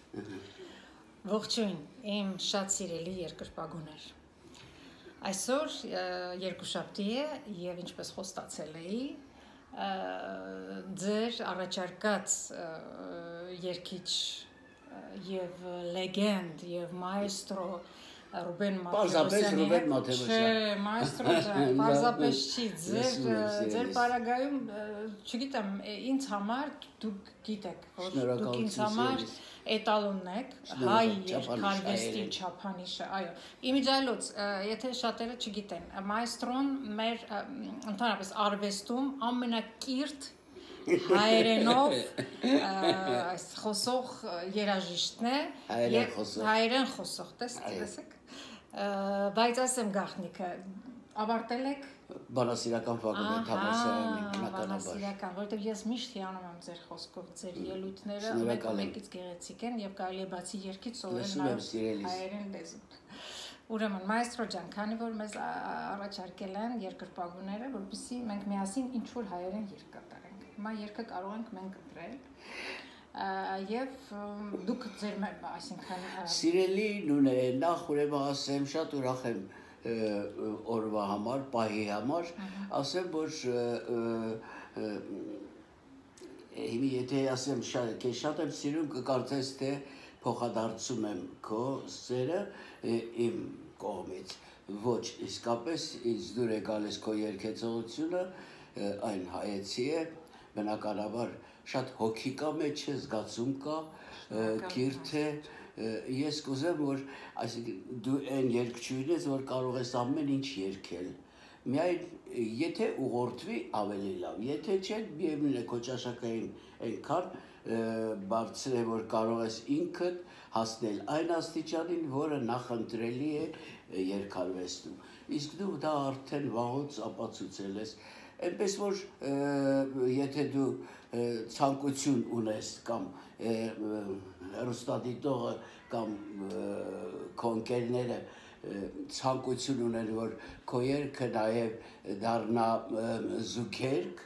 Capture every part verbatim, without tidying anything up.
Ողջույն, իմ շատ սիրելի երկրպագուներ։ Այսօր երկուշաբթի է եւ ինչպես խոստացել էի, ձեր առաջարկած երգիչ եւ լեգենդ եւ մայստրո Ռուբեն Մաթևոսյանի Չէ, մայստրո ջան, պարզապես չի, ձեր ձեր պարագայում, չգիտեմ, ինձ համար դուք գիտեք, որ դուք ինձ համար էտալոնն եք, հայ երկարվեստի չափանիշը, այո։ Իմիջիայլոց, եթե շատերը չգիտեն, մայստրոն մեր ընդհանրապես արվեստում ամենակիրթ հայերենով այս խոսող երաժիշտն է, հայերեն խոսող, տեսեք, բայց ասեմ գաղտնիքը, ավարտել եք Բանասիրական ֆակուլտետ համալսարանի բնականաբար։ Բանասիրական, որովհետև ես միշտ հիանում եմ ձեր խոսքով, ձեր ելույթները մեկից գեղեցիկ են եւ կարելի է բացի երգից սովորել հայերեն լեզու։ Ուրեմն մայստրո ջան, քանի որ մեզ առաջարկել են երկրպագուները, որպեսզի մենք միասին ինչ որ հայերեն երգ կատարենք։ Հիմա երգը կարող ենք մենք ընտրել եւ դուք ձեր այսինքն Սիրելի նույն է, նախ ուրեմն ասեմ, շատ ուրախ եմ օրվա համար, պահի համար, ասեմ, որ հիմի եթե ասեմ, քեզ շատ եմ սիրում, կկարծես, թե փոխադարձում եմ քո սերը իմ կողմից, ոչ, իսկապես ինձ դուր է գալիս քո երգեցողությունը, այն հայեցի է, բնականաբար շատ հոգի կա մեջ է, զգացում կա, կիրթ է, ես կուզեմ, որ դու այն երգչուհին ես, որ կարող ես ամեն ինչ երգել, միայն եթե ուղղորդվի ավելի լավ, եթե չէ, միևնույն է քո ճաշակային այնքան բարձր է, որ կարող ես ինքդ հասնել այն աստիճանին, որը նախընտրելի է երգարվեստում։ Իսկ դու դա արդեն վաղուց ապացուցել ես, այնպես որ եթե դու ցանկություն ունես կամ հեռուստադիտողը կամ քո ընկերները ցանկություն ունեն, որ քո երգը նաև դառնա զուգերգ,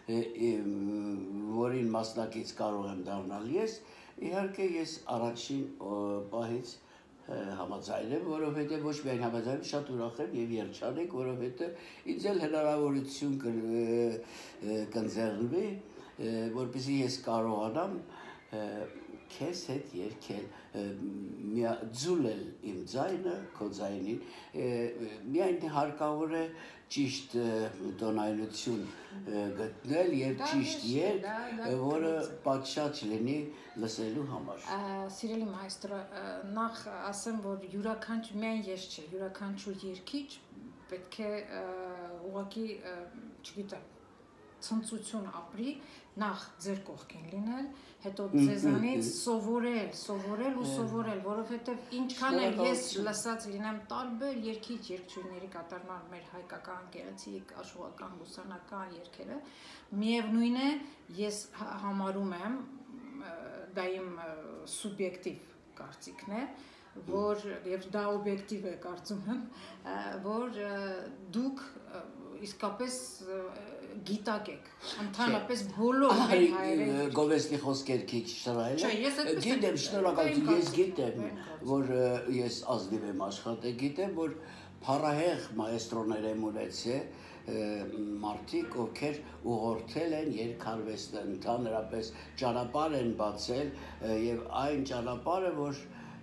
որին մասնակից կարող եմ դառնալ ես, իհարկե ես առաջին պահից համաձայն եմ, որովհետև ոչ միայն համաձայն եմ, շատ ուրախ եմ և երջանիկ, որովհետև ինձ էլ հնարավորություն կընձեռնվի, որպեսզի ես կարողանամ քեզ հետ երգել, ձուլել իմ ձայնը, քո ձայնին, միայն հարկավոր է ճիշտ տոնայնություն գտնել և ճիշտ երգ, որը պատշաճ լինի լսելու համար։ Սիրելի մայստրո, նախ ասեմ, որ յուրաքանչյուր, միայն ես չէ, յուրաքանչյուր երգիչ պետք է ուղղակի, չգիտեմ, ցնծություն ապրի, նախ ձեր կողքին լինել, հետո ձեզանից սովորել, սովորել ու սովորել, որովհետև ինչքան էլ ես լսած լինեմ տարբեր երգիչ երգչուհիների կատարման մեր հայկական գեղեցիկ աշխուհական լուսանական երգերը, միևնույն է, ես համարում եմ, դա իմ սուբյեկտիվ կարծիքն է, որ եւ դա օբյեկտիվ է կարծում եմ, որ դուք իսկապես գիտակ եք, ընդհանրապես բոլոր մեր հայերեն Գովեստի խոսքեր քիչ շնորհել գիտեմ, շնորհակալություն, ես գիտեմ, որ ես ազնիվ եմ աշխատել, գիտեմ, որ փառահեղ մայստրոներ եմ ունեցել մարդիկ, ովքեր ուղղորդել են երգարվեստը, ընդհանրապես ճանապարհ են բացել եւ այն ճանապարհը, որ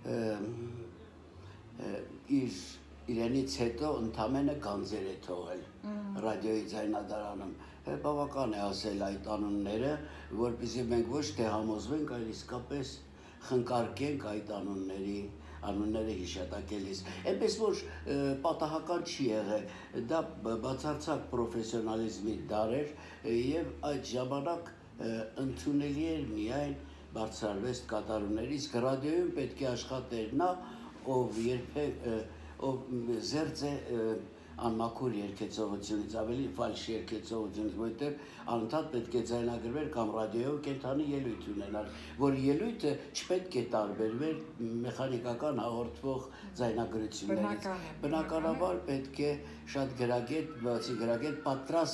իր իրենից հետո ընդամենը գանձեր է թողել ռադիոյի ձայնադարանում, բավական է ասել այդ անունները, որպեսզի մենք ոչ թե համոզվենք, այլ իսկապես խնկարկենք այդ անունների անունները հիշատակելիս, այնպես որ պատահական չի եղել, դա բացարձակ պրոֆեսիոնալիզմի դար էր եւ այդ ժամանակ ընդունելի էր միայն բարձրարվեստ կատարումների, իսկ ռադիոյում պետք է աշխատեր նա, ով երբեք ով զերծ է անմաքուր երգեցողությունից, ավելի ֆալշ երգեցողությունից, որտեղ անընդհատ պետք է ձայնագրվեր կամ ռադիոյով կենդանի ելույթ ունենալ, որ ելույթը չպետք է տարբերվեր մեխանիկական հաղորդվող ձայնագրություններից։ Բնականաբար պետք է շատ գրագետ, բացի գրագետ պատրաստ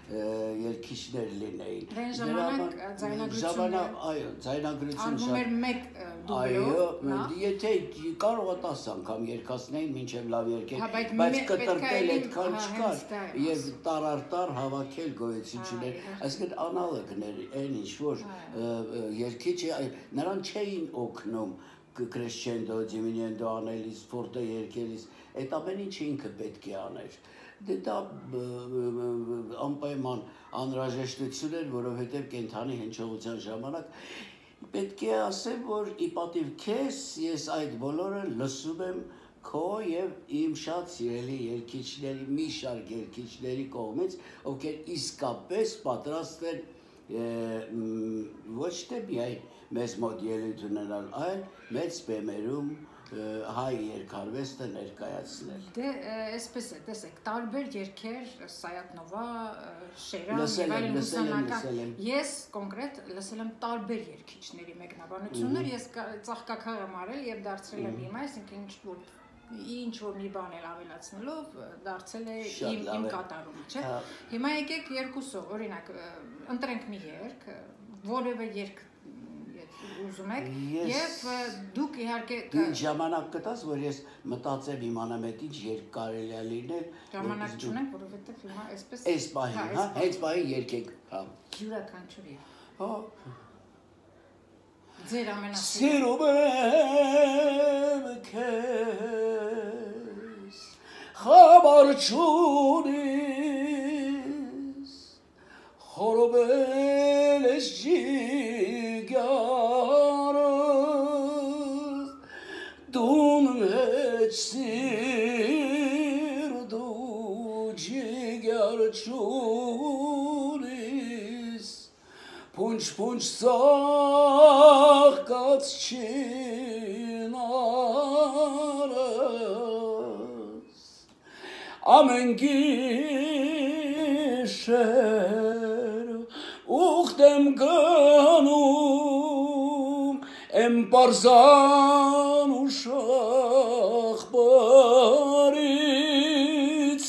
երկիչներ լինեին։ Դեն ժամանակ ձայնագրությունը այո, ձայնագրությունը արվում էր մեկ դուբլով, այո, եթե կարող է տասը անգամ երկասնեին մինչև լավ երկեր, բայց կտրտել այդքան չկար եւ տարարտար հավաքել գոյություն չուներ, այսինքն անալոգներ այն ինչ որ երկիչը նրան չէին օգնում crescendo, diminuendo անելիս, forte երկելիս, այդ ամեն ինչը ինքը պետք է աներ։ Դե դա անպայման անհրաժեշտություն էր, որովհետև կենդանի հնչողության ժամանակ պետք է ասեմ, որ ի պատիվ քեզ ես այդ բոլորը լսում եմ քո եւ իմ շատ սիրելի երկիչների, մի շարք երկիչների կողմից, ովքեր իսկապես պատրաստ են ոչ թե միայն մեզ մոտ ելույթ ունենալ, այլ մեծ բեմերում հայ երկարվեստը ներկայացնել։ Դե այսպես է, տեսեք, տարբեր երգեր, Սայաթնովա, Շերան եւ այլն ուսանական։ Ես կոնկրետ լսել եմ տարբեր երգիչների մեկնաբանություններ, ես ծաղկակար եմ արել եւ դարձրել եմ հիմա, այսինքն ինչ որ ինչ որ մի բան էլ ավելացնելով դարձել է իմ իմ կատարումը, չէ՞։ Հիմա եկեք երկուսով, օրինակ, ընտրենք մի երգ, որևէ երգ ուզում եք եւ դուք իհարկե ժամանակ կտաս, որ ես մտածեմ իմանամ այդ ինչ երգ կարելի է լինել։ Ժամանակ չունենք, որովհետեւ հիմա այսպես այս բանը, հա, հենց բանը երգեք, հա։ Յուրաքանչյուր երգ։ Հա։ Ձեր ամենասիրելի։ Սիրում եմ քեզ, խաբար չունիս, խորովել ես ջիգարս, դուն հետ սիրդու ջիգար չունիս, փունչ-փունչ սաղկած չինարս, ամեն գիշեր ուխտ եմ գնում, եմ պարզան ու շախբարից,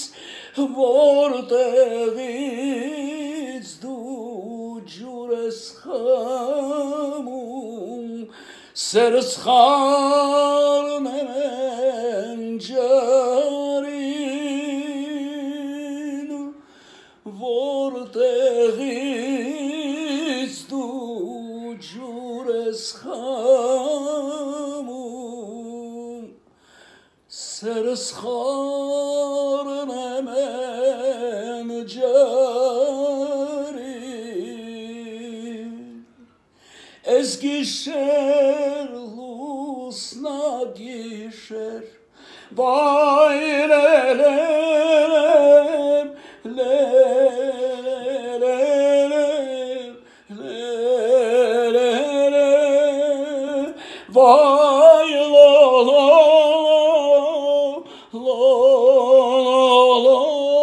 որտեղից դու ջուր ես խմում, սերս խառնեմ են ջարին, որտեղից դու ջուր ես խմում, սերս խառնեմ են ջարին, ես գիշեր լուսնագիշեր վայրել եմ Vay la la la la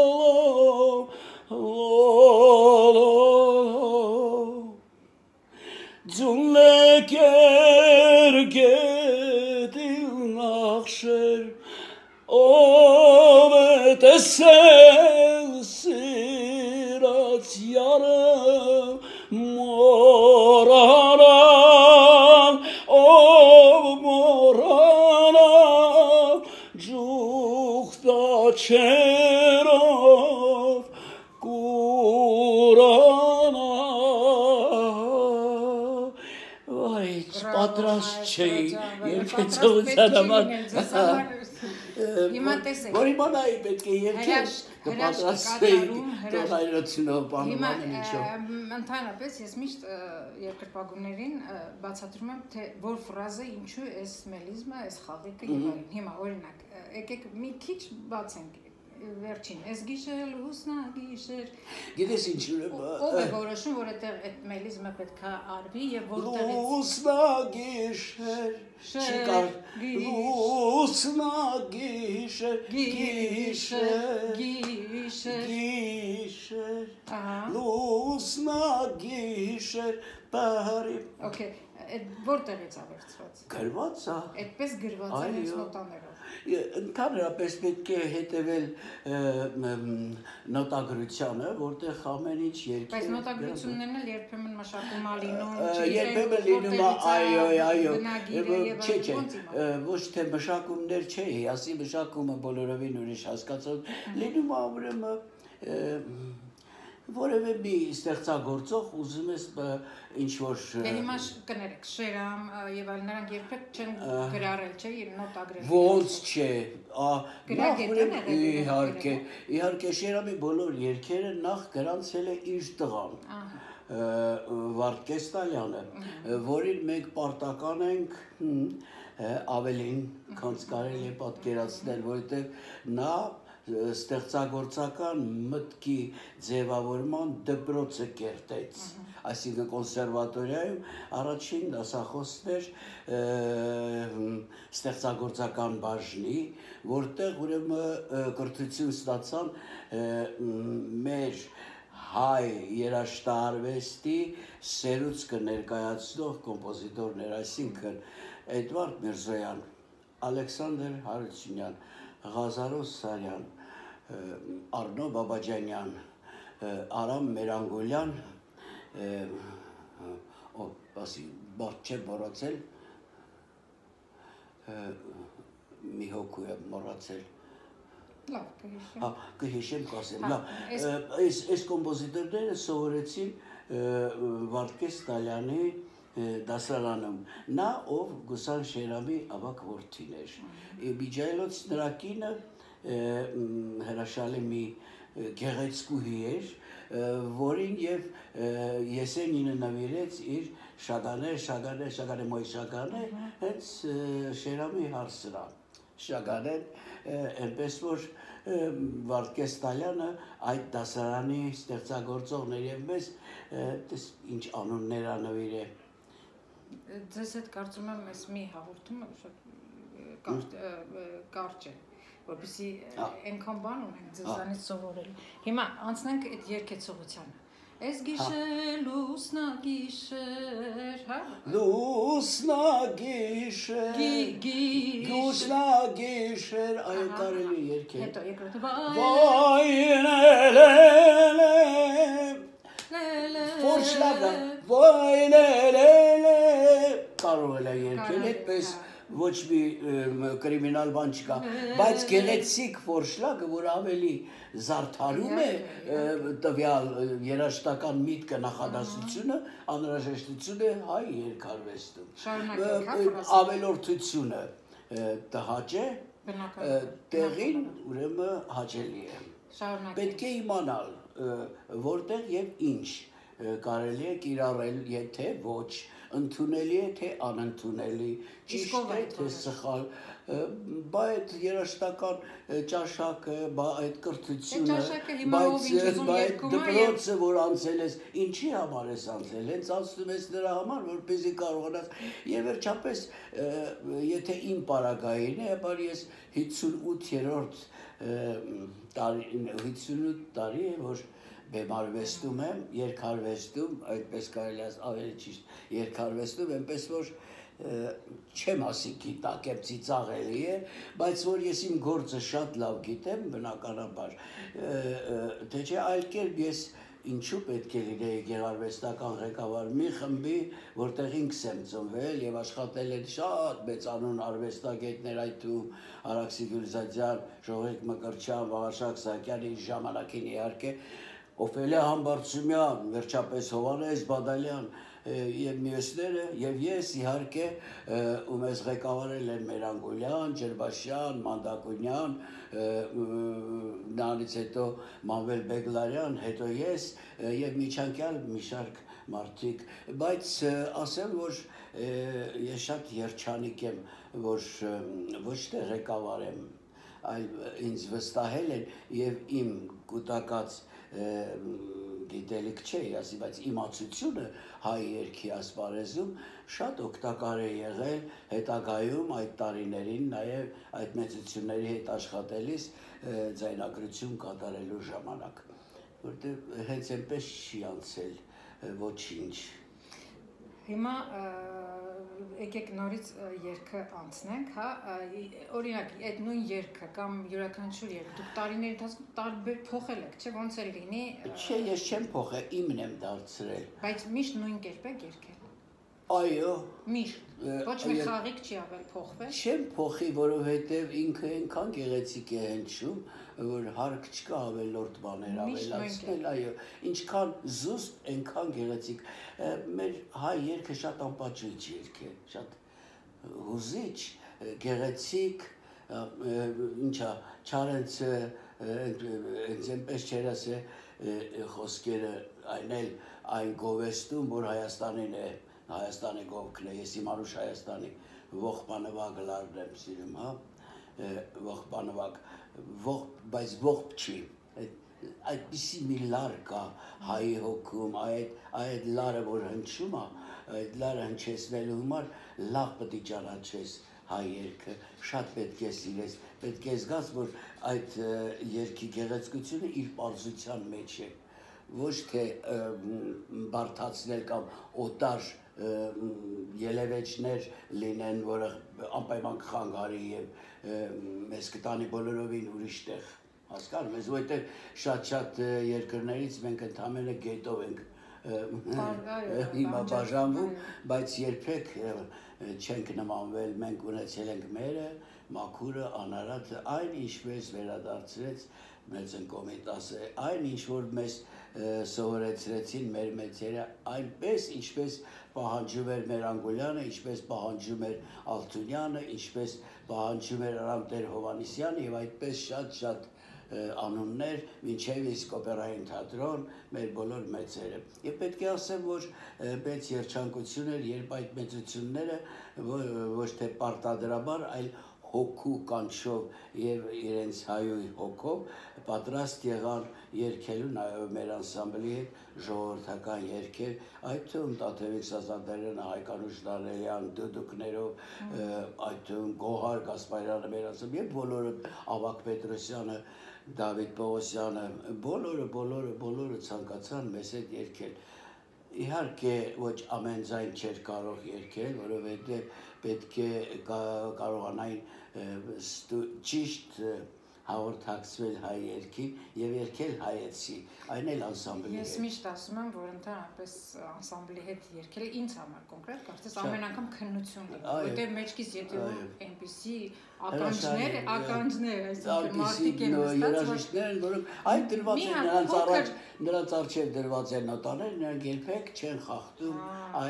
la Cümle gergedil nakşer Ovet esel sirat yarım moraran Ov moraran Cukta çerov Kurana Vay պատրաստ չէի երկեցողության համար Հիմա տեսեք որ իմանայի պետք է երկեր կպատրաստեի տոնայնությունով բանման ինչով ընդհանրապես ես միշտ երկրպագուներին բացատրում եմ թե որ ֆրազը ինչու էս մելիզմը էս խաղիկը եւ այլն հիմա օրինակ եկեք մի քիչ բացենք վերջին էս գիշեր լուսնա գիշեր գիտես ինչու ով է որոշում որ այդտեղ այդ մելիզմը պետքա արվի եւ որտեղից լուսնա գիշեր չկար լուսնա գիշեր գիշեր գիշեր գիշեր լուսնա գիշեր բարի Okay Այդ որտեղից է վերցված։ Գրված է։ Այդպես գրված է հենց նոտաներով։ Ընդհանրապես պետք է հետևել նոտագրությանը, որտեղ ամեն ինչ երկեր։ Բայց նոտագրություններն էլ երբեմն մշակում է լինում, երբեմն լինում է, այո, այո, չէ, չէ, ոչ թե մշակումներ չէ, ասի մշակումը բոլորովին ուրիշ հասկացած, լինում է ուրեմն որևէ մի ստեղծագործող ուզում ես ինչ-որ… Հիմա կներեք, Շերամ և այլ նրանք երբեք չեն գրարել, չէ, նոտագրել։ Ոնց չէ, իհարկե, իհարկե Շերամի բոլոր երգերը նախ գրանցել է իր տղան, Վարդգես Տալյանը, որին մենք պարտական ենք ավելին, քանց կարելի է պատկերացնել, որովհետև նա ստեղծագործական մտքի ձևավորման դպրոցը կերտեց, այսինքն կոնսերվատորիայում առաջին դասախոսն էր ստեղծագործական բաժնի, որտեղ ուրեմն կրթություն ստացան մեր հայ երաժշտարվեստի սերուցքը ներկայացնող կոմպոզիտորներ, այսինքն Էդվարդ Միրզոյան, Ալեքսանդր Հարությունյան, Ղազարոս Սարյան, Արնո Բաբաջանյան, Արամ Մերանգոլյան, ասի, բարդ չէ մոռացել, մի հոգու եմ մոռացել, լավ, կհիշեմ, կհիշեմ, կասեմ, լավ, այս կոմպոզիտորները սովորեցին Վարդգես Տալյանի դասարանում, նա ով Գուսան Շերամի ավագ որդին էր, Միջայլոց նրա կինը հրաշալի մի գեղեցկուհի էր, որին և Եսենինը նվիրեց իր Շագանե, Շագանե, Շագանե մոյ Շագանե, հենց Շերամի հարսրան, Շագանեն, այնպես որ Վարդգես Տալյանը այդ դասարանի ստեղծագործողներ և մեզ ինչ անուններ անվիր է։ Ձեզ հետ կարծում եմ ես մի հաղորդումը կարճ է, որպեսզի այնքան բան ունենք ձեզանից սովորելու։ Հիմա անցնենք այդ երգեցողությանը։ Ես գիշեր, լուսնա գիշեր, հա։ Լուսնա գիշեր, լուսնա գիշեր, այո կարելի երգել։ Հետո երկրորդը վայնելելե, ֆորշլագա, վայնելելե, կարող էլ է երգել այդպես, ոչ մի կրիմինալ բան չկա, բայց գեղեցիկ ֆորշլագը, որ ավելի զարդարում է տվյալ երաժշտական միտքը նախադասությունը, անհրաժեշտություն է հայ երգարվեստում, ավելորդությունը տհաճ է, տեղին ուրեմն հաճելի է, պետք է իմանալ որտեղ և ինչ կարելի է կիրառել, եթե ոչ, ընդունելի է, թե անընդունելի, ճիշտ է, թե սխալ, բա այդ երաժշտական ճաշակը, բա այդ կրթությունը, բա այդ դպրոցը, որ անցել ես, ինչի համար ես անցել, հենց անցնում ես նրա համար, որպեսզի կարողանաս, և վերջապես, եթե իմ պարագային է, ապար ես հիսունութերորդ տարի է, որ բեմարվեստում եմ, երկարվեստում, այդպես կարելի ասել ավելի ճիշտ երկարվեստում, այնպես որ չեմ ասի գիտակ եմ ծիծաղելի է, բայց որ ես իմ գործը շատ լավ գիտեմ, բնականաբար, թե չէ այլ կերպ ես ինչու պետք է լինեի գեղարվեստական ղեկավար մի խմբի, որտեղ ինքս եմ ծնվել և աշխատել են շատ մեծանուն արվեստագետներ, այդ թվում Արաքսի Գյուլզադյան, Ժողիկ Մկրտչյան, Վաղարշակ Սահակյան, իր ժամանակին իհարկե, Օֆելիա Համբարձումյան, վերջապես Հովհաննես Բադալյան և մյուսները, և ես իհարկե ու մեզ ղեկավարել են Մերանգոլյան, Ջրբաշյան, Մանդակունյան, նրանից հետո Մանվել Բեգլարյան, հետո ես և միջանկյալ մի շարք մարդիկ, բայց ասեմ, որ ես շատ երջանիկ եմ, որ ոչ թե ղեկավար եմ, այլ ինձ վստահել են և իմ կուտակած գիտելիք չէ, ասի, բայց իմացությունը հայ երգի ասպարեզում շատ օգտակար է եղել հետագայում այդ տարիներին, նաև այդ մեծությունների հետ աշխատելիս ձայնագրություն կատարելու ժամանակ, որտեղ հենց այնպես չի անցել ոչինչ։ Հիմա եկեք նորից երգը անցնենք, հա, օրինակ, այդ նույն երգը կամ յուրաքանչյուր երգ դուք տարիների ընթացքում տարբեր փոխել եք, չէ՞, ոնց էր լինի։ Չէ, ես չեմ փոխել, именно եմ դարձրել։ Բայց միշտ նույն կերպ եք երգել։ Այո։ Միշտ։ Ոչ մի խաղիկ չի ավել փոխվել։ Չեմ փոխի, որովհետև ինքը այնքան գեղեցիկ է հնչում, որ հարկ չկա ավելորդ բաներ ավելացնել, այո, ինչքան զուստ, այնքան գեղեցիկ։ Մեր հայ երգը շատ անպատժիչ երգ է, շատ հուզիչ, գեղեցիկ, ինչա, Չարենցը հենց այնպես չէր ասել խոսքերը այն էլ այն գովեստում, որ Հայաստանին է, Հայաստանի գովքն է, ես իմ Արուշ Հայաստանի ողբանվակ լարն եմ սիրում, հա, ողբանվակ, բայց ողբ չի, այդպիսի մի լար կա հայի հոգում, այդ լարը, որ հնչում է, այդ լարը հնչեցնելու համար լավ պետք է ճանաչես հայ երգը, շատ պետք է սիրես, պետք է զգաս, որ այդ երգի գեղեցկությունը իր պարզության մեջ է, ոչ թե բարդացնել կամ օտար ելևեջներ լինեն, որը անպայման կխանգարի և մեզ կտանի բոլորովին ուրիշ տեղ, հասկանում ես, որովհետև շատ-շատ երկրներից մենք ընդամենը գետով ենք հիմա բաժանվում, բայց երբեք չենք նմանվել, մենք ունեցել ենք մերը, մաքուրը, անարատը, այն ինչպես վերադարձրեց մեծ ընկոմիտասը, այն ինչ որ մեզ սովորեցրեցին մեր մեծերը, այնպես ինչպես պահանջում էր մեր Անգուլյանը, ինչպես պահանջում էր Ալթունյանը, ինչպես պահանջում էր Արամտեր Հովանիսյանը և այդպես շատ-շատ անուններ, մինչև իսկ օպերային թատրոն, մեր բոլոր մեծերը։ Եվ պետք է ասեմ, որ մեծ երջանկություն էր, երբ այդ մեծությունները ոչ թե պարտադրաբար, այլ հոգու կանչով և իրենց հայոյ հոգով պատրաստ եղան երգելու նաև մեր անսամբլի հետ ժողովրդական երգեր, այդ թվում Տաթևիկ Սազանդարյանը, Հայկանուշ Դանելյան, դուդուկներով, այդ թվում Գոհար Գասպարյանը մեր անսամբլի և բոլորը Ավագ Պետրոսյանը, Դավիթ Պողոսյանը, բոլորը, բոլորը, բոլորը ցանկացան մեզ հետ երգել։ Իհարկե ոչ ամեն ձայն չէր կարող երգել, որովհետև պետք է կարողանային ճիշտ հաղորդակցվել հայ երգին և երգել հայեցի, այն էլ անսամբլի հետ։ Ես միշտ ասում եմ, որ ընդհանրապես անսամբլի հետ երգելը ինձ համար կոնկրետ, կարծես ամեն անգամ քննություն է, որտեղ մեջքից ետևում այնպիսի ականջներ, ականջներ, այսինքն մարդիկ են երաժիշտներ, որոնք այդ դրված են նրանց առաջ, նրանց առջև դրված են նոտաներ, նրանք երբեք չեն խախտում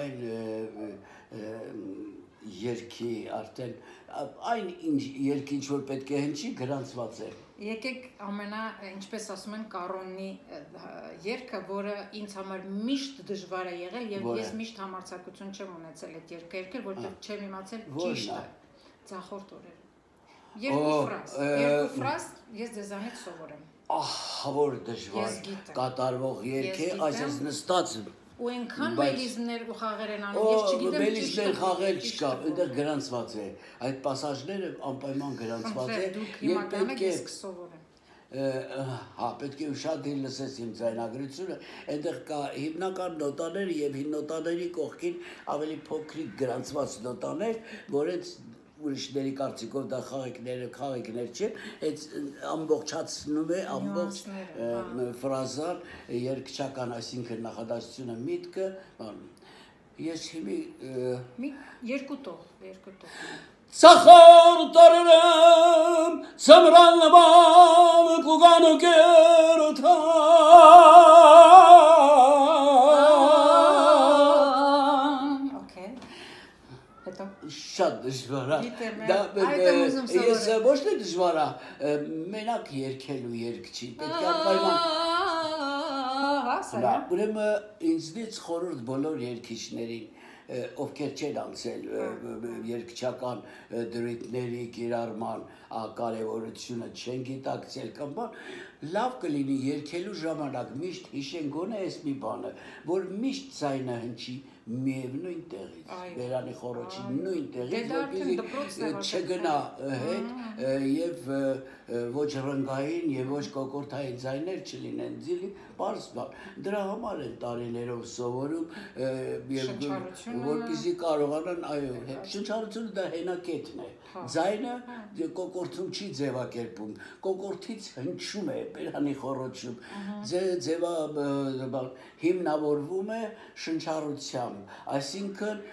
այն երգի արդեն, այն երգի ինչ որ պետք է հնչի գրանցված է։ Եկեք ամենա, ինչպես ասում են, կառոնի երգը, որը ինձ համար միշտ դժվար է եղել և ես միշտ համարձակություն չեմ ունեցել այդ երգը երգել, որտեղ չեմ իմացել ճիշտը, ձախորդ օրերը։ Երկու ֆրազ, երկու ֆրազ ես ձեզանից սովորեմ։ Ահ, որ դժվար կատարվող երգ է, այսպես նստած ու այնքան մելիզմներ ու խաղեր են անում, ես չգիտեմ մելիզմներ խաղեր չկա, այնտեղ գրանցված է, այդ պասաժները անպայման գրանցված է, և պետք է սովորեմ։ Հա, պետք է ուշադիր լսես իմ ձայնագրությունը, այնտեղ կա հիմնական նոտաներ և նոտաների կողքին ավելի փոքրիկ գրանցված նոտաներ, որոնց ուրիշների կարծիքով դա խաղիկները, խաղիկներ չեն, այդ ամբողջացնում է, ամբողջ ֆրազան, երգչական, այսինքն նախադասությունը, միտքը, ես հիմի… Երկու տող, երկու տող։ Ծախոր տարերեմ, ծմրան նման, կուգան ու կերոթա շատ դժվար է, ես ոչ թե դժվար է, մենակ երգելու երգ չի, պետք է անպայման, ուրեմն ինձնից խորհուրդ բոլոր երգիչներին, ովքեր չեն անցել երգչական դրույթների կիրառման կարևորությունը չեն գիտակցել կամ բան, լավ կլինի երգելու ժամանակ միշտ հիշեն գոնե էս մի բանը, որ միշտ ձայնը հնչի միևնույն տեղից, Բերանի խորոչի նույն տեղից, Դե դա արդեն դպրոցն է, որպեսզի չգնա հետ եւ ոչ ռնգային եւ ոչ կոկորտային ձայներ չլինեն, ձիլի բարձ բան։ Դրա համար են տարիներով սովորում եւ որպեսզի կարողանան, այո, շնչառությունը դա հենակետն է։ Ձայնը կոկորտում չի ձևակերպում, կոկորտից հնչում է Բերանի խորոչում, ձևա հիմնավորվում է շնչառությամբ, այսինքն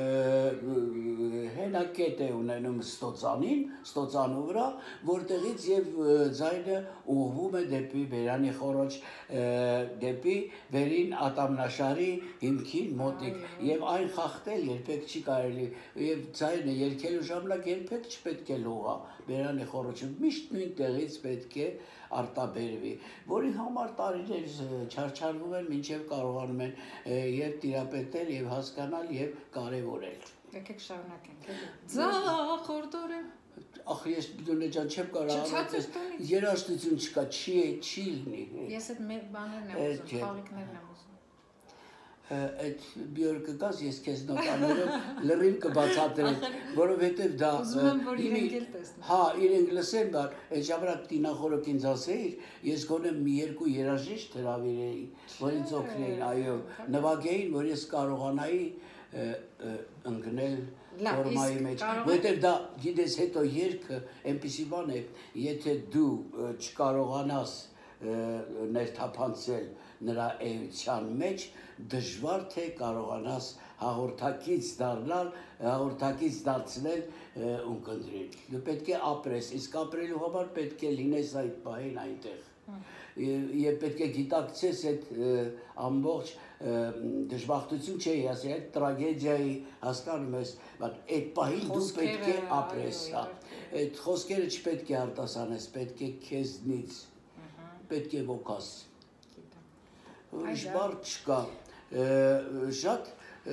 հենակետ է ունենում ստոցանին, ստոցանու վրա, որտեղից եւ ձայնը ուղղվում է դեպի Բերանի խորոչ, դեպի վերին ատամնաշարի հիմքին մոտիկ եւ այն խախտել երբեք չի կարելի եւ ձայնը երգելու ժամանակ երբեք չպետք է լողա Բերանի խորոչում, միշտ նույն տեղից պետք է արտաբերվի, որի համար տարիներ չարչարվում են, մինչև կարողանում են եւ տիրապետել, եւ հասկանալ, եւ կարեւորել։ Եկեք շարունակենք։ Ձախ խորդորը։ Ախ, ես դունե ջան չեմ կարող ասես, երաժշտություն չկա, չի է, չի լինի։ Ես այդ մեր բաներն եմ ուզում, խաղիկներն եմ ուզում։ Այդ բյոր կգաս, ես քեզ նոտաներով լրիվ կբացատրեմ, որովհետև դա ուզում եմ, որ իրենք էլ տեսնեն։ Հա, իրենք լսեն, բար, այդ ժամանակ Տինախորոք ինձ ասեիր, ես գոնե մի երկու երաժիշտ հրավիրեի, որ ինձ օգնեին, այո, նվագեին, որ ես կարողանայի ընկնել ֆորմայի մեջ, որովհետև դա, գիտես, հետո երգը այնպիսի բան է, եթե դու չկարողանաս ներթափանցել նրա էության մեջ, դժվար թե կարողանաս հաղորդակից դառնալ, հաղորդակից դարձնել ունկնդրել։ Դու պետք է ապրես, իսկ ապրելու համար պետք է լինես այդ պահին այնտեղ։ Եվ պետք է գիտակցես այդ ամբողջ դժբախտություն չէի ասի, այդ տրագեդիայի հասկանում ես, այդ պահին դու պետք է ապրես, այդ խոսքերը չպետք է արտասանես, պետք է քեզնից, պետք է ոգաս։ Ուրիշ բառ չկա, շատ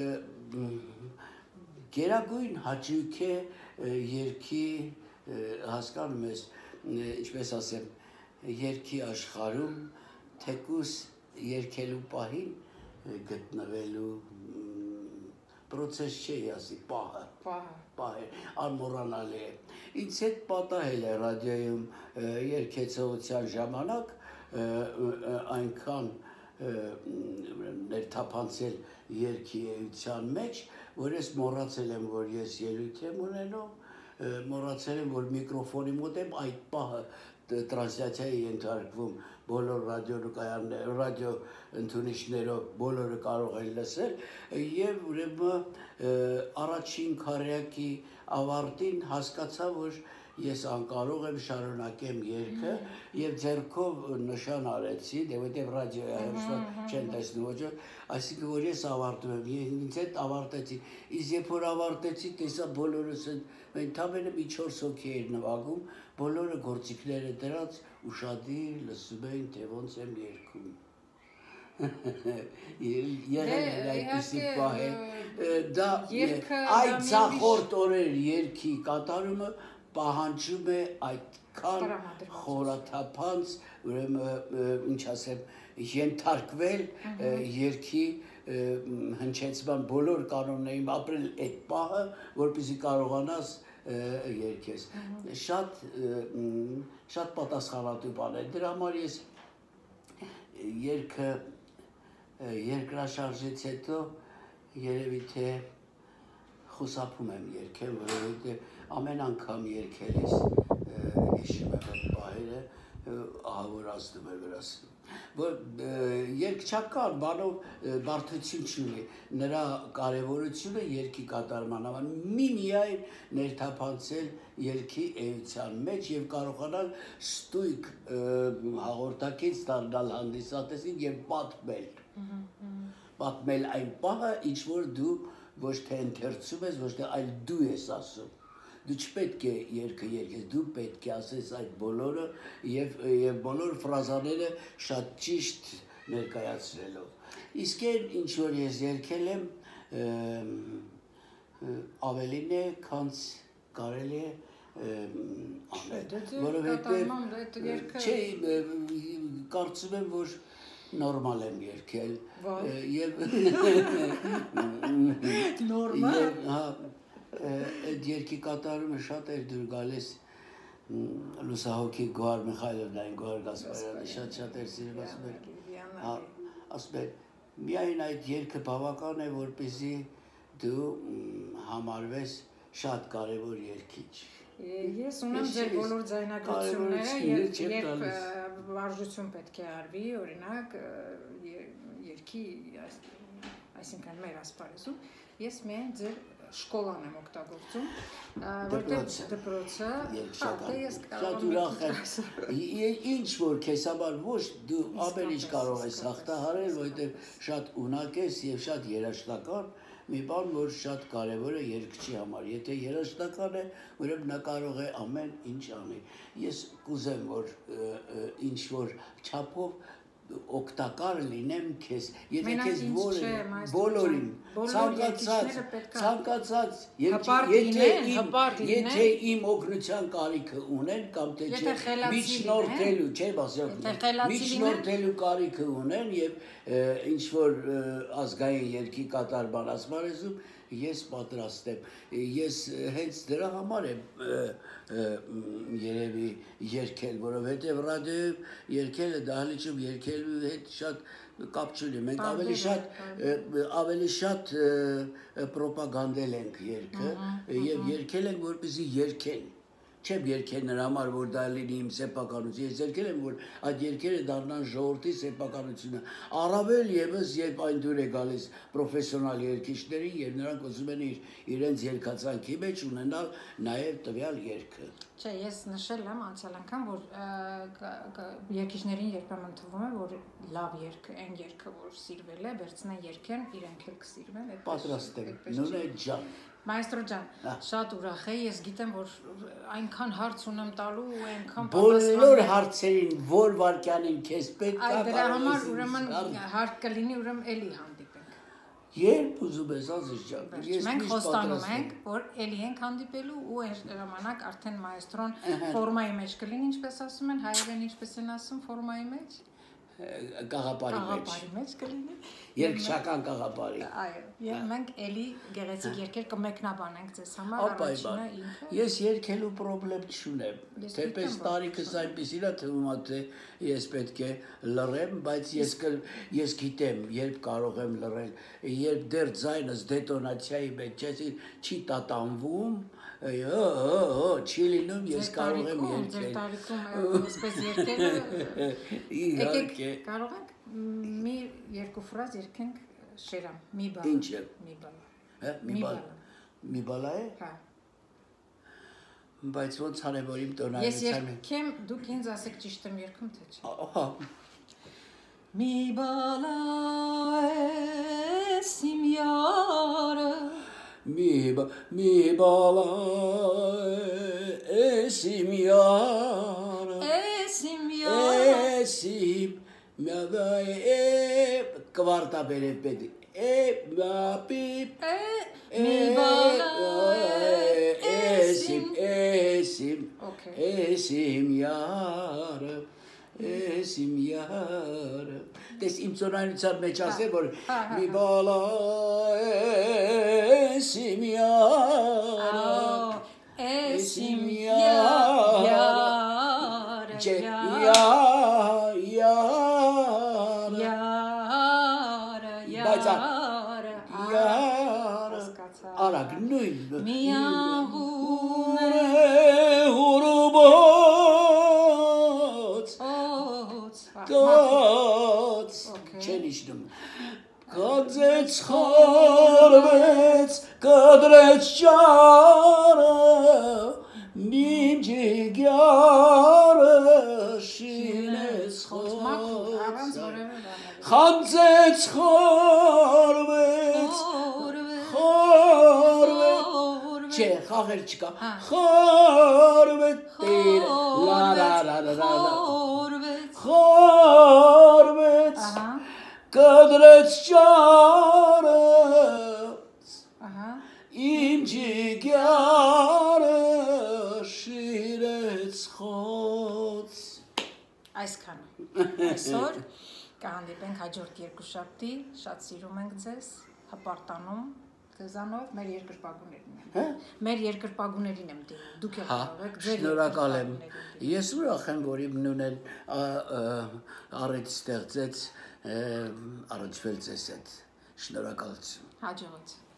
գերագույն հաճույք է երգի, հասկանում ես, ինչպես ասեմ, երգի աշխարհում թեկուզ երգելու պահին գտնվելու պրոցես չէ, ասի, պահը, պահը, անմոռանալի է։ Ինձ հետ պատահել է ռադիոյում երգեցողության ժամանակ այնքան ներթափանցել երգի էության մեջ, որ ես մոռացել եմ, որ ես ելույթ եմ ունենում, մոռացել եմ, որ միկրոֆոնի մոտ եմ, այդ պահը տրանսլյացիայի ենթարկվում բոլոր ռադիոկայանները, ռադիո ընդունիչներով բոլորը կարող են լսել եւ ուրեմն առաջին քառյակի ավարտին հասկացա, որ ես անկարող եմ շարունակեմ երգը եւ ձեռքով նշան արեցի, դե որտեւ ռադիոյի հերոստատ չեն տեսնում ոչ, այսինքն որ ես ավարտում եմ, ինձ հետ ավարտեցի, իսկ երբ որ ավարտեցի, տեսա բոլորս են, ընդամենը մի չորս հոգի էր նվագում, բոլորը գործիքները դրած ուշադիր լսում էին, թե ոնց եմ երգում։ Եղել էր այդպիսի պահեր, դա այդ ցախորդ օրեր երգի կատարումը պահանջում է այդքան խորաթափանց, ուրեմն ինչ ասեմ, ենթարկվել երգի հնչեցման բոլոր կանոններին ապրել այդ պահը, որպեսզի կարողանաս երգես։ Շատ շատ պատասխանատու բան է։ Դրա համար ես երգը երկրաշարժից հետո երևի թե խուսափում եմ երգել, որովհետև ամեն անգամ երգելիս հիշում եմ այդ պահերը, ահավոր ազդում է վրաս։ Որ երգչական բանով բարդություն չունի, նրա կարևորությունը երգի կատարման համար միմիայն ներթափանցել երգի էության մեջ եւ կարողանալ ստույգ հաղորդակից դառնալ հանդիսատեսին եւ պատմել։ Պատմել այն պահը, ինչ որ դու ոչ թե ընթերցում ես, ոչ թե այլ դու ես ասում։ Դու չպետք է երգը երգես, դու պետք է ասես այդ բոլորը եւ եւ բոլոր ֆրազաները շատ ճիշտ ներկայացնելով։ Իսկ այն ինչ որ ես երգել եմ ավելին է, քան կարելի է անել, որովհետեւ չէ, կարծում եմ, որ նորմալ եմ երգել։ Եվ նորմալ։ Հա, այդ երգի կատարումը շատ էր դուր գալիս լուսահոգի Գոհար Միխայելովնային, Գոհար Գասպարյանը շատ-շատ էր սիրում, ասում էր, ասում էր, միայն այդ երգը բավական է, որպեսզի դու համարվես շատ կարևոր երգիչ։ Ես ունեմ ձեր բոլոր ձայնագրությունները, երբ վարժություն պետք է արվի, օրինակ երգի, այսինքն մեր ասպարեզում, ես միայն ձեր շկոլան եմ օգտագործում, որտեղ դպրոցը, շատ ուրախ եմ, ինչ որ քեզ համար ոչ դու ամեն ինչ կարող ես հաղթահարել, որտեղ շատ ունակ ես եւ շատ երաժշտական, մի բան, որ շատ կարևոր է երգչի համար, եթե երաժշտական է, ուրեմն նա կարող է ամեն ինչ անի։ Ես կուզեմ, որ ինչ որ չափով օգտակար լինեմ քեզ, եթե քեզ բոլորին, ցանկացած, ցանկացած, եթե իմ օգնության կարիքը ունեն, կամ թե չէ, միջնորդելու, չէ, միջնորդելու կարիքը ունեն եւ ինչ որ ազգային երգի կատարման ասպարեզում ես պատրաստ եմ, ես հենց դրա համար եմ երևի երգել, որովհետև ռադիոյում երգելը, դահլիճում երգելու հետ շատ կապ չունի, մենք ավելի շատ ավելի շատ պրոպագանդել ենք երգը եւ երգել ենք, որպեսզի երգեն, չեմ երգել նրա համար, որ դա լինի իմ սեփականություն, ես երգել եմ, որ այդ երգերը դառնան ժողովրդի սեփականությունը, առավել եւս երբ այն դուր է գալիս պրոֆեսիոնալ երգիչներին եւ նրանք ուզում են իրենց երգացանքի մեջ ունենալ նաեւ տվյալ երգը։ Չէ, ես նշել եմ անցյալ անգամ, որ երգիչներին երբեմն թվում է, որ լավ երգը, այն երգը, որ սիրվել է, վերցնեն երգեն, իրենք էլ կսիրվեն։ Պատրաստ եմ, Նունե ջան։ Մայստրո ջան, շատ ուրախ եմ, ես գիտեմ, որ այնքան հարց ունեմ տալու ու այնքան բոլոր հարցերին, որ վարքյանին քեզ պետք է դրա համար ուրեմն հարկ կլինի, ուրեմն էլի հանդիպենք։ Երբ ուզում ես ազիզ ջան, ես մենք խոստանում ենք, որ էլի ենք հանդիպելու ու այն ժամանակ արդեն մայստրոն ֆորմայի մեջ կլինի, ինչպես ասում են, հայերեն ինչպես են ասում ֆորմայի մեջ։ Կաղապարի մեջ։ Կաղապարի մեջ կլինի։ Երկչական կաղապարի։ Այո, եւ մենք էլի գեղեցիկ երգեր կմեկնաբանենք ձեզ համար, առաջինը ինքը։ Ես երգելու խնդրեմ չունեմ։ Թեպետ տարիքս այնպեսին է թվում, թե ես պետք է լռեմ, բայց ես ես գիտեմ, երբ կարող եմ լռել, երբ դեռ ձայնս դետոնացիայի մեջ չի տատանվում, չի լինում, ես կարող եմ երգել։ Ձեր տարիքում այսպես երգել։ Իհարկե։ Կարող ենք մի երկու ֆրազ երգենք Շերամ, մի բալ։ Ինչ է։ Մի բալ։ Հա, մի բալ։ Մի բալա է։ Հա։ Բայց ոնց անեմ, որ իմ տոնայից Ես երգեմ, դուք ինձ ասեք ճիշտ եմ երգում, թե չէ։ Ահա։ Մի բալա ես իմ յարը Mi ba mi bala esim yar esim yar esim me da e kvarta bere pedi e ma pip mi bala esim esim okay esim yar esim yar Դες իմ ծոնայնության մեջ ասել, որ մի բալա էսիմ յարը, էսիմ յարը, յարը, յարը, յարը, արագ նույն, միաղուն է հուրուբոց, Dots, չեն իշնում, կածեց խարվեց, կադրեց ճարը, նիմ ջիգյարը, շինեց խոց, խանձեց խարվեց, խարվեց, չէ, խաղեր չկա, խարվեց, լա լա լա լա լա Խարվեց, կադրեց ճարս, իմ ջիգյարը շիրեց խոց։ Այսքանը, այսօր Կհանդիպենք հաջորդ երկուշաբթի, շատ սիրում ենք ձեզ, հպարտանում ձեզանով, մեր երկրպագուներին եմ։ Հա։ Մեր երկրպագուներին եմ դիմում, դուք եք Հա, կարող եք ձեր շնորհակալ եմ։ երկրպագուներին։ Ես ուրախ եմ, որ իմ նույնն առիթ ստեղծեց առնչվել ձեզ հետ։ Շնորհակալություն։ Հաջողություն։